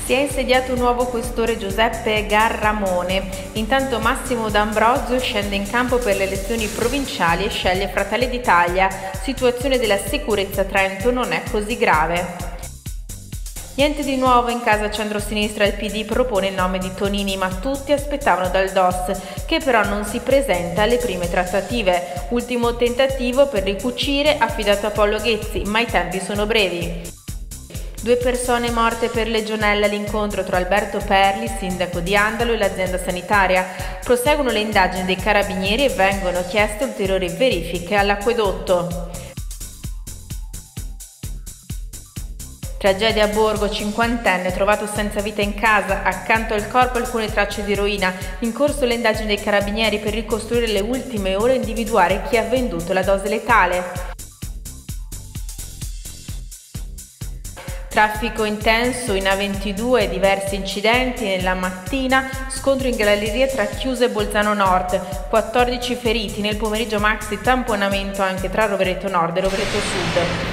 Si è insediato un nuovo questore Giuseppe Garramone. Intanto Massimo D'Ambrosio scende in campo per le elezioni provinciali e sceglie Fratelli d'Italia. Situazione della sicurezza a Trento non è così grave. Niente di nuovo in casa centrosinistra, il PD propone il nome di Tonini, ma tutti aspettavano dal DOS, che però non si presenta alle prime trattative. Ultimo tentativo per ricucire affidato a Paolo Ghezzi, ma i tempi sono brevi. 2 persone morte per legionella all'incontro tra Alberto Perli, sindaco di Andalo, e l'azienda sanitaria. Proseguono le indagini dei carabinieri e vengono chieste ulteriori verifiche all'acquedotto. Tragedia a Borgo, 50enne trovato senza vita in casa, accanto al corpo alcune tracce di eroina. In corso le indagini dei carabinieri per ricostruire le ultime ore e individuare chi ha venduto la dose letale. Traffico intenso in A22, diversi incidenti nella mattina, scontro in galleria tra Chiusa e Bolzano Nord, 14 feriti, nel pomeriggio maxi tamponamento anche tra Rovereto Nord e Rovereto Sud.